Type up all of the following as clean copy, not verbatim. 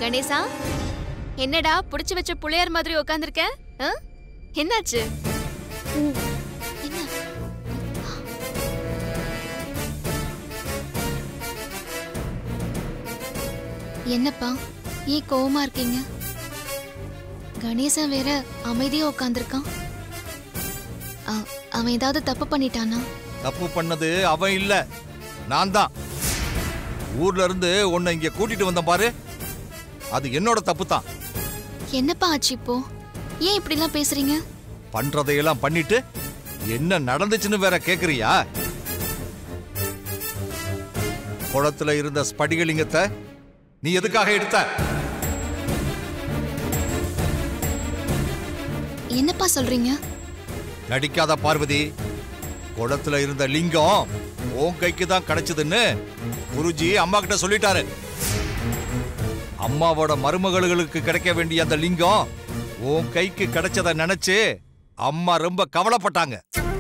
கணேசா, என்னடா புடிச்சு வச்ச புளையார் மாதிரி உட்கார்ந்திருக்க? என்னாச்சு? என்ன? என்னப்பா ஏன் கோவமா இருக்கீங்க? கணேசா வேற அமைதியா உட்கார்ந்திருக்கான். அவன் ஏதாவது தப்பு பண்ணிட்டானா? தப்பு பண்ணது அவன் இல்ல, நான் தான். ஊர்ல இருந்து உன்னை இங்க கூட்டிட்டு வந்த பாரு, அது என்னோட தப்பு தான். என்னப்பா ஆச்சு இப்போ? ஏன் இப்படி எல்லாம் பேசுறீங்க? பண்றதையெல்லாம் பண்ணிட்டு என்ன நடந்துச்சுன்னு வேற கேக்குறியா? குளத்துல இருந்த ஸ்படிகலிங்கத்தை நீ எதுக்காக எடுத்த? என்னப்பா சொல்றீங்க? நடிக்காத பார்வதி. குளத்துல இருந்த லிங்கம் உன் கைக்கு தான் கிடைச்சதுன்னு குருஜி அம்மா கிட்ட சொல்லிட்டாரு. அம்மாவோட மருமகளுக்கு கிடைக்க வேண்டிய அந்த லிங்கம் உன் கைக்கு கிடைச்சத நினைச்சு அம்மா ரொம்ப கவலைப்பட்டாங்க.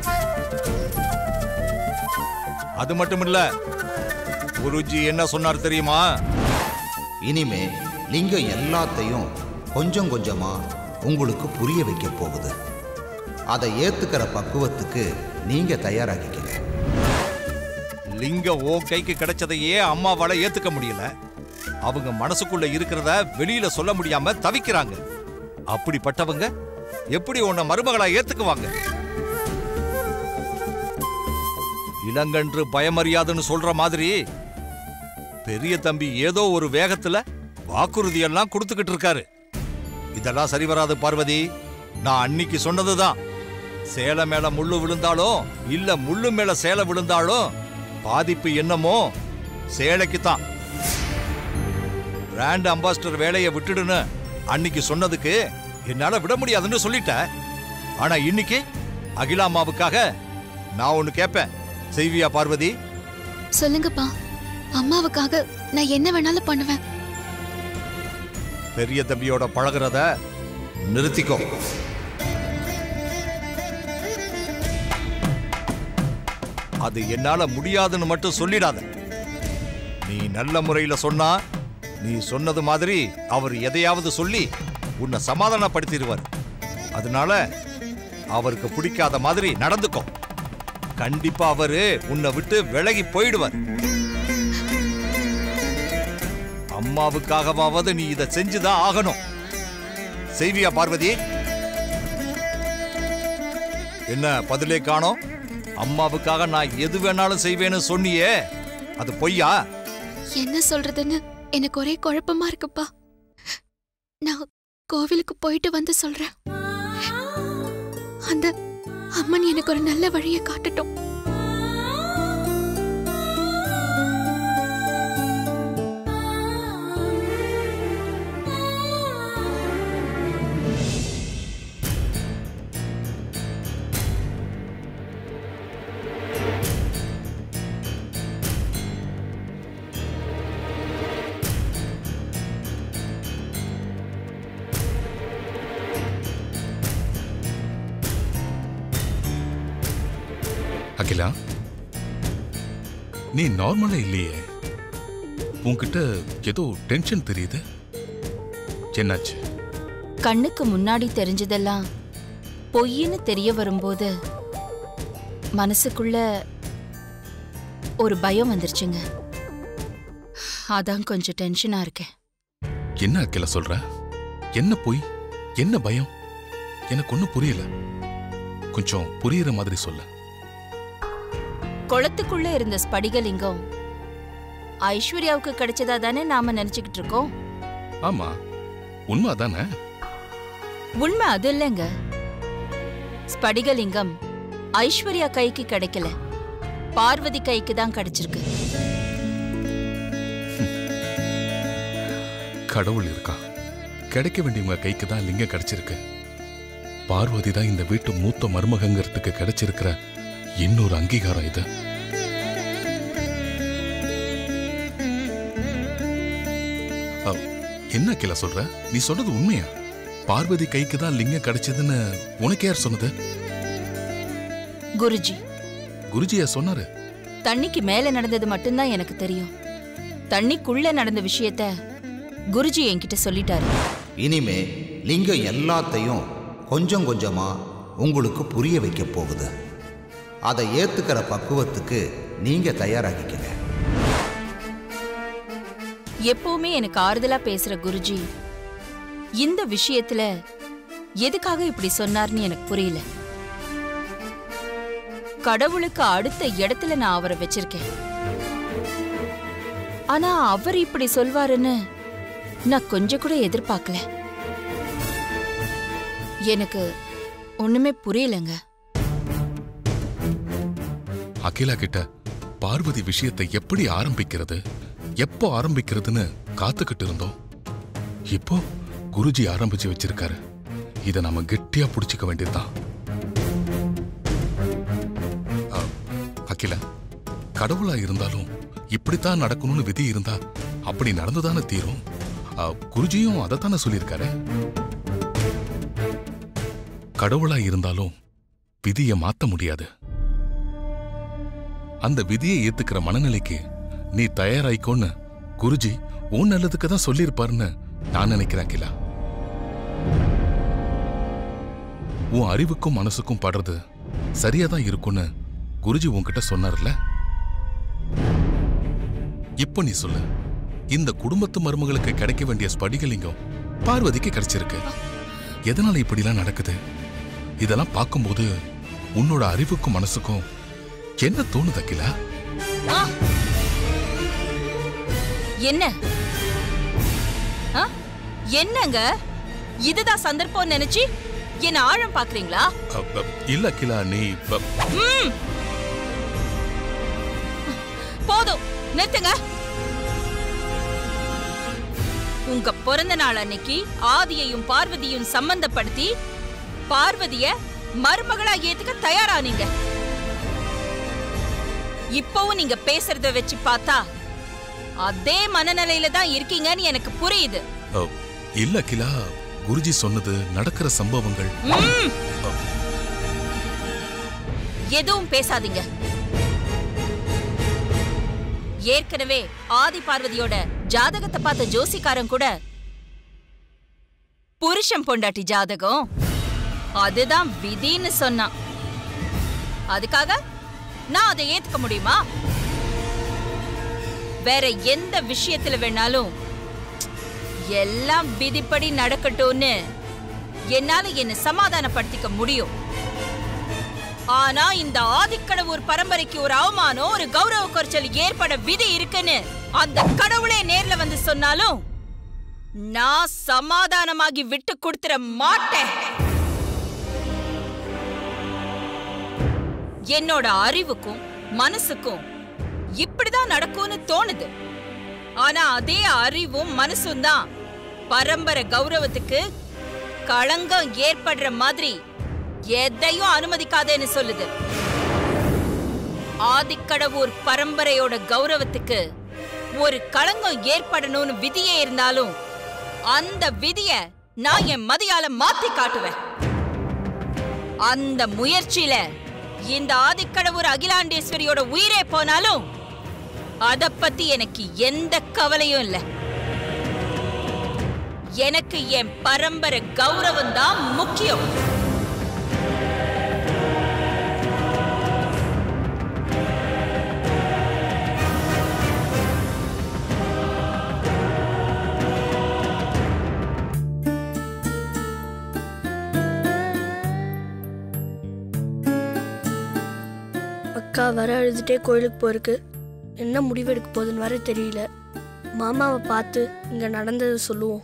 அது மட்டும் இல்ல, குருஜி என்ன சொன்னார் தெரியுமா? இனிமே லிங்கம் எல்லாத்தையும் கொஞ்சம் கொஞ்சமா உங்களுக்கு புரிய வைக்க போகுது. அதை ஏத்துக்கிற பக்குவத்துக்கு நீங்க தயாராகிக்கங்க. லிங்கம் உன் கைக்கு கிடைச்சதையே அம்மாவால ஏத்துக்க முடியல. அவங்க மனசுக்குள்ள இருக்கிறத வெளியில சொல்ல முடியாம தவிக்கிறாங்க. அப்படிப்பட்டவங்க எப்படி உன்னை மருமகளா ஏத்துக்குவாங்க? இளங்கன்று பயமறியாதுன்னு சொல்ற மாதிரி பெரிய தம்பி ஏதோ ஒரு வேகத்துல வாக்குறுதி எல்லாம் கொடுத்துக்கிட்டு இருக்காரு. இதெல்லாம் சரி வராது பார்வதி. நான் அன்னைக்கு சொன்னதுதான். சேலை மேல முள்ளு விழுந்தாலும் இல்ல முள்ளு மேல சேலை விழுந்தாலும் பாதிப்பு என்னமோ சேலைக்கு தான். பிராண்ட் அம்பாசிடர் வேலையை விட்டுடுன்னு அன்னைக்கு சொன்னதுக்கு என்னால விட முடியாதுன்னு சொல்லிட்ட. ஆனா இன்னைக்கு அகிலாமாவுக்காக நான் ஒண்ணு கேட்பேன். செய்வியா பார்வதி? சொல்லுங்கப்பா. அம்மாவுக்காக நான் என்ன வேணாலும் பண்ணுவேன். பெரிய தம்பியோட பழகுறத நிறுத்திக்கோ. அது என்னால முடியாதுன்னு மட்டும் சொல்லிடாத. நீ நல்ல முறையில சொன்னா நீ சொன்னது மாதிரி அவர் எதையாவது சொல்லி உன்னை சமாதானப்படுத்திடுவார். அதனால அவருக்கு பிடிக்காத மாதிரி நடந்துக்கோ. கண்டிப்பா அவரு உன்னை விட்டு விலகி போயிடுவார். அம்மாவுக்காகவாவது நீ இதை செஞ்சுதான் ஆகணும். செய்வியா பார்வதி? என்ன பதிலே காணோம்? அம்மாவுக்காக நான் எது வேணாலும் செய்வேன்னு சொன்னியே, அது பொய்யா? என்ன சொல்றதுன்னு எனக்கு ஒரே குழப்பமா இருக்குப்பா. நான் கோவிலுக்கு போயிட்டு வந்து சொல்றேன். அந்த அம்மன் எனக்கு ஒரு நல்ல வழியை காட்டட்டும். அகிலா, நீ நார்மலா இல்லையே. உன்கிட்ட ஏதோ டென்ஷன் தெரியுது. என்னாச்சு? கண்ணுக்கு முன்னாடி தெரிஞ்சதெல்லாம் பொய்ன்னு தெரிய வரும்போது மனசுக்குள்ள ஒரு பயம் வந்துருச்சுங்க. அதான் கொஞ்சம் டென்ஷனா இருக்கேன். என்ன அகிலா சொல்ற? என்ன பொய், என்ன பயம்? எனக்கு ஒன்னும் புரியல. கொஞ்சம் புரியுற மாதிரி சொல்ல. குளத்துக்குள்ள இருந்த ஸ்படிகலிங்கம் ஐஸ்வர்யாவுக்கு கிடைச்சதா தானே நாம நினைச்சுக்கிட்டு இருக்கோம். ஆமா, உண்மை அதானே? உண்மை அது இல்லைங்க. ஸ்படிகலிங்கம் ஐஸ்வர்யா கைக்கு கிடைக்கல, பார்வதி கைக்கு தான் கிடைச்சிருக்கு. கடவுள் இருக்கா? கிடைக்க வேண்டியவங்க கைக்கு தான் லிங்கம் கிடைச்சிருக்கு. பார்வதி தான் இந்த வீட்டு மூத்த மருமகங்கிறதுக்கு கிடைச்சிருக்கிற இன்னொரு அங்கீகாரம் இது. என்ன கிளா சொல்ற? நீ சொன்னது உண்மையா? பார்வதி கைக்கு தான் லிங்கம் கிடைச்சதுன்னு உனக்கு யார் சொன்னது? குருஜி. குருஜியா சொன்னாரு? தண்ணிக்கு மேல நடந்தது மட்டும்தான் எனக்கு தெரியும். தண்ணிக்குள்ள நடந்த விஷயத்த குருஜி என்கிட்ட சொல்லிட்டாரு. இனிமே லிங்கம் எல்லாத்தையும் கொஞ்சம் கொஞ்சமா உங்களுக்கு புரிய வைக்க போகுது. அதை ஏத்துக்கிற பக்குவத்துக்கு நீங்க தயாராகிக்கங்க. எப்பவுமே எனக்கு ஆறுதலா பேசுற குருஜி இந்த விஷயத்துல எதுக்காக இப்படி சொன்னார்னு எனக்கு புரியல. கடவுளுக்கு அடுத்த இடத்துல நான் அவரை வச்சிருக்கேன். ஆனா அவர் இப்படி சொல்வாருன்னு நான் கொஞ்சம் கூட எதிர்பார்க்கல. எனக்கு ஒண்ணுமே புரியலங்க. அகிலா கிட்ட பார்வதி விஷயத்தை எப்படி ஆரம்பிக்கிறது, எப்போ ஆரம்பிக்கிறதுன்னு காத்துக்கிட்டு இருந்தோம். இப்போ குருஜி ஆரம்பிச்சு வச்சிருக்காரு. இதை நாம கெட்டியா புடிச்சுக்க வேண்டியதுதான். அகிலா, கடவுளா இருந்தாலும் இப்படித்தான் நடக்கணும்னு விதி இருந்தா அப்படி நடந்துதானே தீரும். குருஜியும் அதைத்தானே சொல்லியிருக்காரு. கடவுளா இருந்தாலும் விதியை மாத்த முடியாது. அந்த விதியை ஏத்துக்கிற மனநிலைக்கு நீ தயாராயிக்கோன்னு குருஜி உன் நல்லதுக்கு தான் சொல்லியிருப்பாருன்னு நான் நினைக்கிறேன். அகிலா, உன் அறிவுக்கும் மனசுக்கும் படுறது சரியாதான் இருக்கும்னு குருஜி உன்கிட்ட சொன்னார்ல. இப்ப நீ சொல்லு, இந்த குடும்பத்து மருமகளுக்கு கிடைக்க வேண்டிய ஸ்படிகலிங்கம் பார்வதிக்கு கிடைச்சிருக்கு. எதனால இப்படிலாம் நடக்குது? இதெல்லாம் பார்க்கும்போது உன்னோட அறிவுக்கும் மனசுக்கும் என்ன தோணுது அகிலா? என்ன என்னங்க இதுதான் சந்தர்ப்பம் நினைச்சு என்ன ஆழம் பாக்குறீங்களா? இல்ல அகிலா, நீ போதும் நிறுத்துங்க. உங்க பிறந்த நாள் அன்னைக்கு ஆதியையும் பார்வதியும் சம்பந்தப்படுத்தி பார்வதிய மருமகளா ஏத்துக்க தயாரானீங்க. இப்பவும் நீங்க பேசுறத வச்சு பார்த்தா அதே மனநிலையில தான் இருக்கீங்கன்னு எனக்கு புரியுது. இல்ல அகிலா, குருஜி சொன்னது நடக்கிற சம்பவங்கள். எதுவும் பேசாதீங்க. ஏற்கனவே ஆதி பார்வதியோட ஜாதகத்தை பார்த்த ஜோசிக்காரன் கூட புருஷன் பொண்டாட்டி ஜாதகம் அதுதான் விதின்னு சொன்னான். அதுக்காக நான் அதை ஏத்துக்க முடியுமா? வேற எந்த விஷயத்துல வேணாலும் எல்லாம் விதிப்படி நடக்கட்டும்னு என்னால என்ன சமாதானப்படுத்திக்க முடியும். ஆனா இந்த ஆதிக்கடவுர் பரம்பரைக்கு ஒரு அவமானம், ஒரு கௌரவ குறைச்சல் ஏற்பட விதி இருக்குன்னு அந்த கடவுளே நேர்ல வந்து சொன்னாலும் நான் சமாதானமாகி விட்டு கொடுத்துற மாட்டேன். என்னோட அறிவுக்கும் மனசுக்கும் இப்படிதான் நடக்கும்னு தோணுது. ஆனா அதே அறிவும் மனசும் தான் பரம்பரை கௌரவத்துக்கு களங்கம் ஏற்படுற மாதிரி எதையும் அனுமதிக்காதேன்னு சொல்லுது. ஆதிக்கடவுர் பரம்பரையோட கௌரவத்துக்கு ஒரு களங்கம் ஏற்படணும்னு விதியே இருந்தாலும் அந்த விதிய நான் என் மதியால மாத்தி காட்டுவேன். அந்த முயற்சியில இந்த ஆதிக்கடவுர் அகிலாண்டேஸ்வரியோட உயிரே போனாலும் அத பத்தி எனக்கு எந்த கவலையும் இல்ல. எனக்கு என் பரம்பரை கௌரவம் தான் முக்கியம். அக்கா வர அழுதுட்டே கோயிலுக்கு போயிருக்கு. என்ன முடிவெடுக்க போகுதுன்னு வர தெரியல. மாமாவை பார்த்து இங்க நடந்தது சொல்லுவோம்.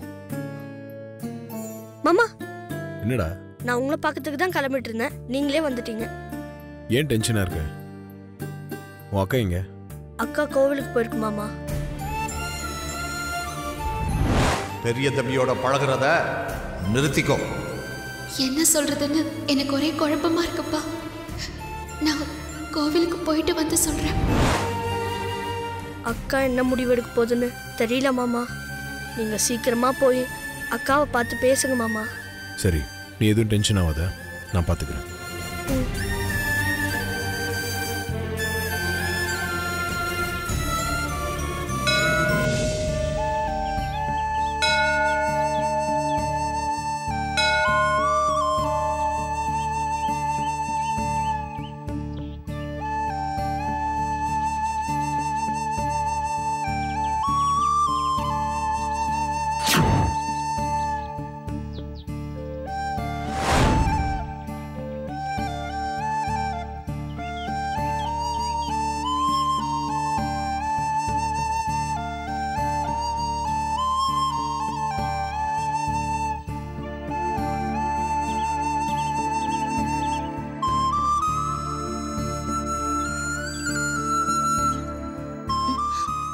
மாமா, என்னடா? நான் உங்களை பார்க்கறதுக்கு தான் கிளம்பிட்டு இருந்தேன், நீங்களே வந்துட்டீங்க. ஏன் டென்ஷனா இருக்க? உன் அக்கா எங்க? அக்கா கோவிலுக்கு போயிருக்கு மாமா. பெரிய தம்பியோட பழகுறத நிறுத்திக்கோ. என்ன சொல்றதுன்னு எனக்கு ஒரே குழப்பமா இருக்குப்பா. நான் கோவிலுக்கு போயிட்டு வந்து சொல்றேன். அக்கா என்ன முடிவெடுக்க போகுதுன்னு தெரியல மாமா. நீங்க சீக்கிரமா போய் அக்காவை பார்த்து பேசுங்க மாமா. சரி, நீ எதுவும் டென்ஷன் ஆகாத, நான் பார்த்துக்கிறேன்.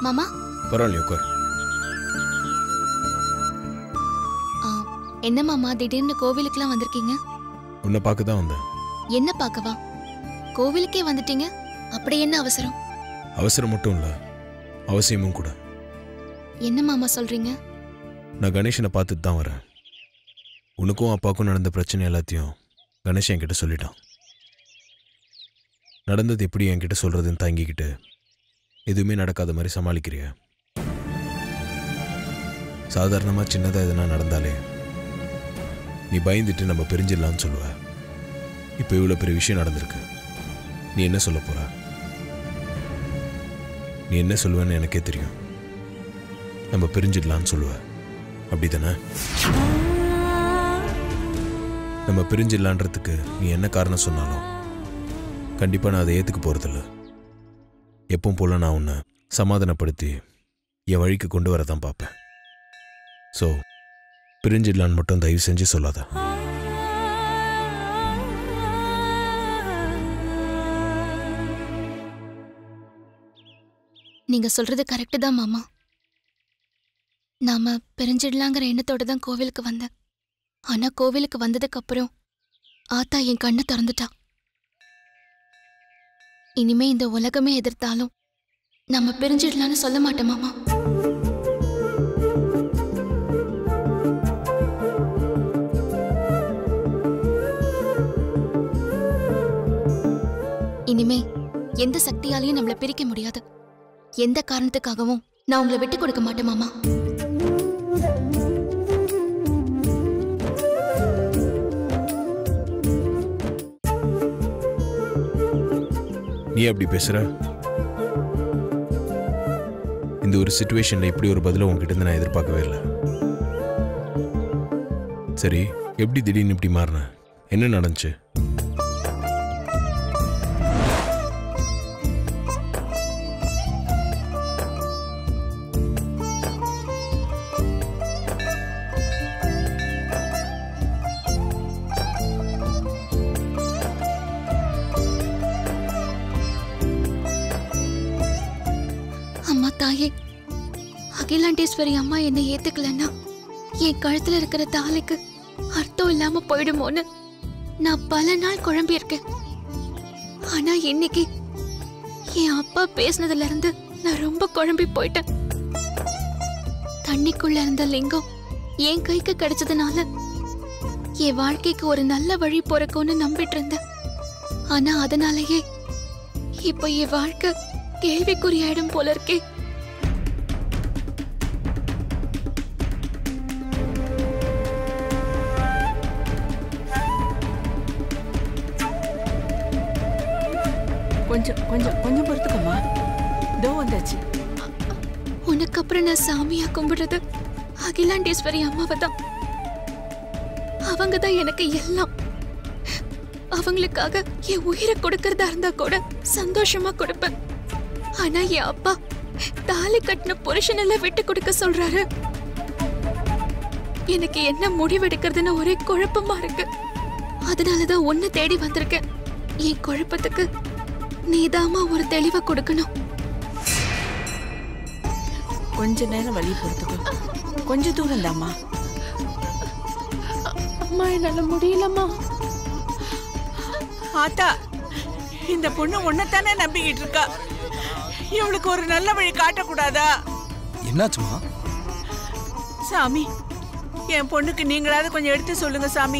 மாமா பரவாயில்லையா உட்கார். என்ன மாமா திடீர்னு கோவிலுக்குலாம் வந்திருக்கீங்க? உன்னை பார்க்க தான் வந்தேன். என்ன பார்க்கவா? கோவிலுக்கே வந்துட்டீங்க, அப்படி என்ன அவசரம்? அவசரம் மட்டும் இல்லை, அவசியமும் கூட. என்ன மாமா சொல்றீங்க? நான் கணேஷனை பார்த்துட்டு தான் வரேன். உனக்கும் அப்பாவுக்கும் நடந்த பிரச்சனை எல்லாத்தையும் கணேஷ் என்கிட்ட சொல்லிட்டான். நடந்தது எப்படி என்கிட்ட சொல்றதுன்னு தாங்கிக்கிட்டு எதுவுமே நடக்காத மாதிரி சமாளிக்கிறிய? சாதாரணமாக சின்னதாக எதனா நடந்தாலே நீ பயந்துட்டு நம்ம பிரிஞ்சிடலான்னு சொல்லுவ. இப்போ இவ்வளோ பெரிய விஷயம் நடந்திருக்கு, நீ என்ன சொல்ல போற? நீ என்ன சொல்லுவேன்னு எனக்கே தெரியும். நம்ம பிரிஞ்சிடலான்னு சொல்லுவ, அப்படிதானே? நம்ம பிரிஞ்சிடலான்றதுக்கு நீ என்ன காரணம் சொன்னாலும் கண்டிப்பாக நான் அதை ஏற்றுக்க போகிறதில்ல. எப்பவும் போல நான் உன்னை சமாதானப்படுத்தி என் வழிக்கு கொண்டு வரதான் பார்ப்பேன். ஸோ பிரிஞ்சிடலான்னு மட்டும் தயவு செஞ்சு சொல்லாத. நீங்க சொல்றது கரெக்டு தான் மாமா. நாம பிரிஞ்சிடலாங்கிற எண்ணத்தோட தான் கோவிலுக்கு வந்தேன். ஆனா கோவிலுக்கு வந்ததுக்கு அப்புறம் ஆத்தா என் கண்ணை திறந்துட்டா. இனிமே இந்த உலகமே எதிர்த்தாலும் நம்ம பிரிஞ்சிடலான்னு சொல்ல மாட்டேன் மாமா. இனிமே எந்த சக்தியாலையும் நம்மளை பிரிக்க முடியாது. எந்த காரணத்துக்காகவும் நான் உங்களை விட்டு கொடுக்க மாட்டேன் மாமா. நீ அப்படி பேசுற? இந்த ஒரு சிச்சுவேஷன்ல இப்படி ஒரு பதில உங்ககிட்ட இருந்து நான் எதிர்பார்க்கவே இல்லை. சரி, எப்படி திடீர்னு இப்படி மாறின? என்ன நடந்துச்சு? அம்மா தாயே, அகிலாண்டேஸ்வரி அம்மா என்னை ஏத்துக்கலன்னா என் கழுத்துல இருக்கிற தாலிக்கு அர்த்தம் இல்லாம போயிடுமோன்னு நான் பல நாள் குழம்பி இருக்கேன். ஆனா இன்னைக்கு என் அப்பா பேசினதுல இருந்து நான் ரொம்ப குழம்பி போயிட்டேன். தண்ணிக்குள்ள இருந்த லிங்கம் என் கைக்கு கிடைச்சதுனால என் வாழ்க்கைக்கு ஒரு நல்ல வழி பிறக்கும்னு நம்பிட்டு இருந்தேன். ஆனா அதனாலயே இப்ப என் வாழ்க்கை கேள்விக்குறியாயிடும் போல இருக்கே. கொஞ்சம் கொஞ்சம் கொஞ்சம் பொறுத்துக்கம்மா, தோ வந்தாச்சு. உனக்கு அப்புறம் நான் சாமியா கும்பிடுறது அகிலாண்டேஸ்வரி அம்மாவை தான். அவங்க தான் எனக்கு எல்லாம். அவங்களுக்காக என் உயிரை கொடுக்கறதா இருந்தா கூட சந்தோஷமா கொடுப்பேன். ஆனா என் அப்பா தாலி கட்டின புருஷனெல்லாம் விட்டு கொடுக்க சொல்றாரு. எனக்கு என்ன முடிவெடுக்கிறதுன்னு ஒரே குழப்பமா இருக்கு. அதனாலதான் ஒன்னு தேடி வந்திருக்கேன். என் குழப்பத்துக்கு நீதாமா ஒரு தெளிவை கொடுக்கணும். கொஞ்ச நேரம் வழி பொறுத்துக்கோ, கொஞ்ச தூரம் தாம்மா. அம்மா என்னால முடியலம்மா. ஆத்தா, இந்த பொண்ணு ஒன்னத்தானே நம்பிக்கிட்டு இருக்கா. இவளுக்கு ஒரு நல்ல வழி காட்டக்கூடாதா? என்னாச்சுமா? சாமி, என் பொண்ணுக்கு நீங்களாவது கொஞ்சம் எடுத்து சொல்லுங்க சாமி.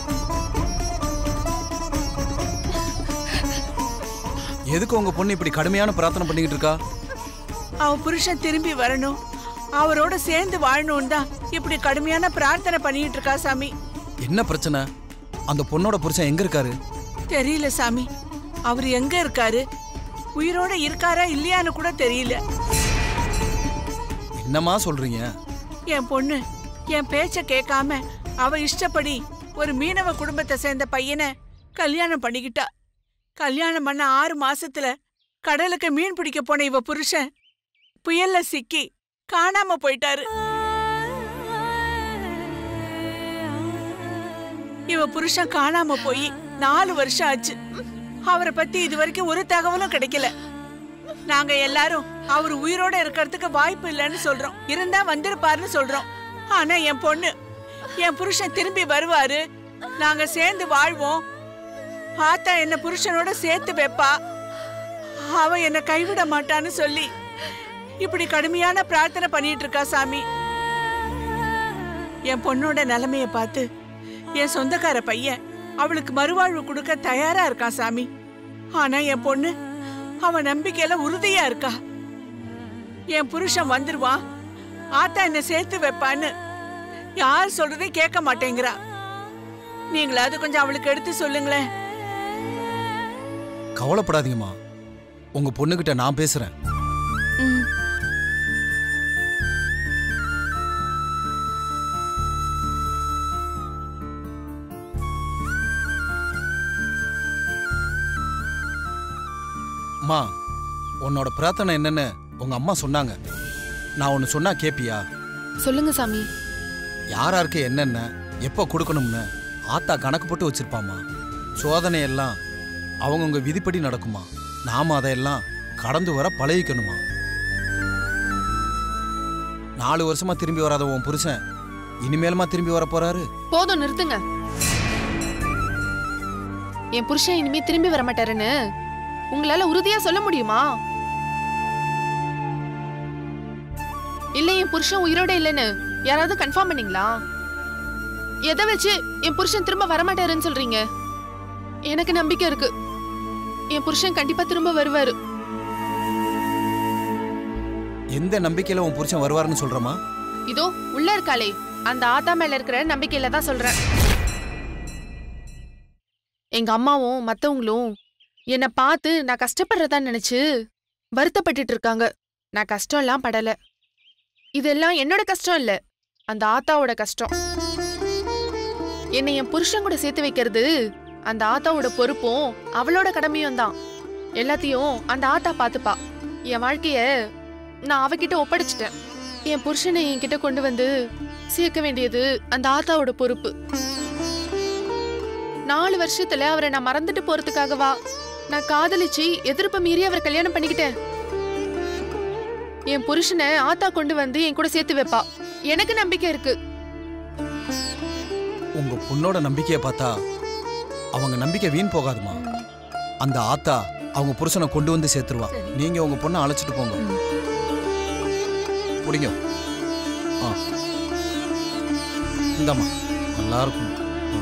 எதுக்கு உங்க பொண்ணு இப்படி கடுமையான பிரார்த்தனை பண்ணிக்கிட்டு இருக்கா? அவ புருஷன் திரும்பி வரணும், அவரோட சேர்ந்து வாழணும் தான் இப்படி கடுமையான பிரார்த்தனை பண்ணிட்டு இருக்கா சாமி. என்ன பிரச்சனை? அந்த பொண்ணோட புருஷன் எங்க இருக்காரு? தெரியல சாமி. அவர் எங்க இருக்காரு, உயிரோட இருக்காரா இல்லையான்னு கூட தெரியல. என்னமா சொல்றீங்க? என் பொண்ணு என் பேச்ச கேட்காம அவ இஷ்டப்படி ஒரு மீனவ குடும்பத்தை சேர்ந்த பையனை கல்யாணம் பண்ணிக்கிட்டா. கல்யாணம் பண்ண 6 மாசத்துல கடலுக்கு மீன் பிடிக்க போன இவ புருஷன் புயல்ல சிக்கி காணாம போயிட்டாரு. இவ புருஷன் காணாம போய் 4 வருஷம் ஆச்சு. அவரை பத்தி இதுவரைக்கும் ஒரு தகவலும் கிடைக்கல. நாங்க எல்லாரும் அவர் உயிரோட இருக்கிறதுக்கு வாய்ப்பு இல்லைன்னு சொல்றோம். இருந்தா வந்திருப்பாருன்னு சொல்றோம். ஆனா என் பொண்ணு, என் புருஷன் திரும்பி வருவாரு, நாங்க சேர்ந்து வாழ்வோம், ஆத்தா என்ன புருஷனோட சேர்த்து வைப்பா, அவ என்ன கைவிட மாட்டான்னு சொல்லி இப்படி கடுமையான பிரார்த்தனை பண்ணிட்டு இருக்கா சாமி. என் பொண்ணோட நிலைமைய பார்த்து என் சொந்தக்கார பையன் அவளுக்கு மறுவாழ்வு கொடுக்க தயாரா இருக்கான் சாமி. ஆனா என் பொண்ணு அவன் நம்பிக்கையில உறுதியா இருக்கா. என் புருஷன் வந்துருவான், ஆத்தா என்ன சேர்த்து வைப்பான்னு யார் சொல்றதே கேட்க மாட்டேங்கிறா. நீங்களாவது கொஞ்சம் அவளுக்கு எடுத்து சொல்லுங்களேன். கவலைப்படாதீங்கம்மா, உங்க பொண்ணுகிட்ட நான் பேசுறேன். அம்மா, உன்னோட பிரார்த்தனை என்னன்னு உங்க அம்மா சொன்னாங்க. நான் ஒன்னு சொன்னா கேப்பியா? சொல்லுங்க சாமி. யாராருக்கு என்னென்ன எப்போ கொடுக்கணும்னு ஆத்தா கணக்கு போட்டு வச்சிருப்பாமா. சோதனை எல்லாம் அவங்கவுங்க விதிப்படி நடக்குமா. நாம அதையெல்லாம் கடந்து வர பழகிக்கணுமா. 4 வருஷமா திரும்பி வராத உன் புருஷன் இனிமேலுமா திரும்பி வர போறாரு? போதும், நிறுத்துங்க. என் புருஷன் இனிமே திரும்பி வர மாட்டாருன்னு உங்களால உறுதியா சொல்ல முடியுமா? இல்ல என் புருஷன் உயிரோட இல்லைன்னு யாராவது கன்ஃபார்ம் பண்ணீங்களா? எதை வச்சு என் புருஷன் திரும்ப வரமாட்டாருன்னு சொல்றீங்க? எனக்கு நம்பிக்கை இருக்கு, என் புருஷன் கண்டிப்பா திரும்ப வருவாரு. எந்த நம்பிக்கையில உன் புருஷன் வருவாருன்னு சொல்றமா? இதோ உள்ள இருக்காளே அந்த ஆத்தா மேல இருக்கிற நம்பிக்கையில தான் சொல்றேன். எங்க அம்மாவும் மத்தவங்களும் என்னை பார்த்து நான் கஷ்டப்படுறதா நினைச்சு வருத்தப்பட்டுட்டு இருக்காங்க. நான் கஷ்டம் எல்லாம் படல. இதெல்லாம் என்னோட கஷ்டம் இல்ல, அந்த ஆத்தாவோட கஷ்டம். என்னை என் புருஷன் கூட சேர்த்து வைக்கிறது அந்த ஆத்தாவோட பொறுப்பும் அவளோட கடமையும் தான். எல்லாத்தையும் அந்த ஆத்தா பாத்துப்பா. என் வாழ்க்கைய நான் அவகிட்ட ஒப்படைச்சிட்டேன். என் புருஷனை என்கிட்ட கொண்டு வந்து சேர்க்க வேண்டியது அந்த ஆத்தாவோட பொறுப்பு. 4 வருஷத்துல அவரை நான் மறந்துட்டு போறதுக்காகவா நான் காதலிச்சு எதிர்ப்பு மீறி அவரை கல்யாணம் பண்ணிக்கிட்டேன்? என் புருஷனை ஆத்தா கொண்டு வந்து என் கூட சேர்த்து வைப்பா. எனக்கு நம்பிக்கை இருக்கு. உங்க பொண்ணோட நம்பிக்கைய பார்த்தா அவங்க நம்பிக்கை வீண் போகாதுமா. அந்த ஆத்தா அவங்க புருஷனை கொண்டு வந்து சேர்த்துருவா. நீங்க உங்க பொண்ணை அழைச்சிட்டு போங்க. புடிங்க. இந்தம்மா நல்லா இருக்கும்.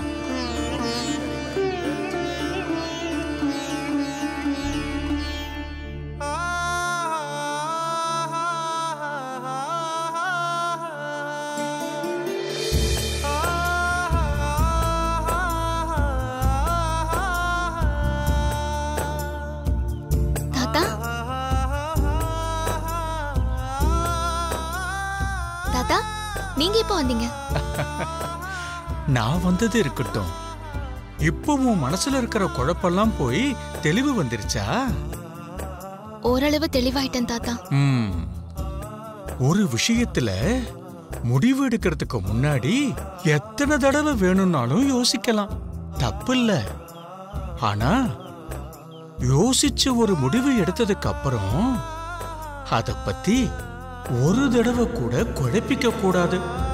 நீங்க எப்போ வந்தீங்க? நான் வந்தது இருக்கட்டும், இப்பவும் மனசுல இருக்கிற குழப்பெல்லாம் போய் தெளிவு வந்துருச்சா? ஓரளவு தெளிவாயிட்டேன் தாத்தா. ஒரு விஷயத்துல முடிவு எடுக்கிறதுக்கு முன்னாடி எத்தனை தடவை வேணும்னாலும் யோசிக்கலாம், தப்பு இல்ல. ஆனா யோசிச்சு ஒரு முடிவு எடுத்ததுக்கு அப்புறம் அத பத்தி ஒரு தடவை கூட குழப்பிக்க கூடாது.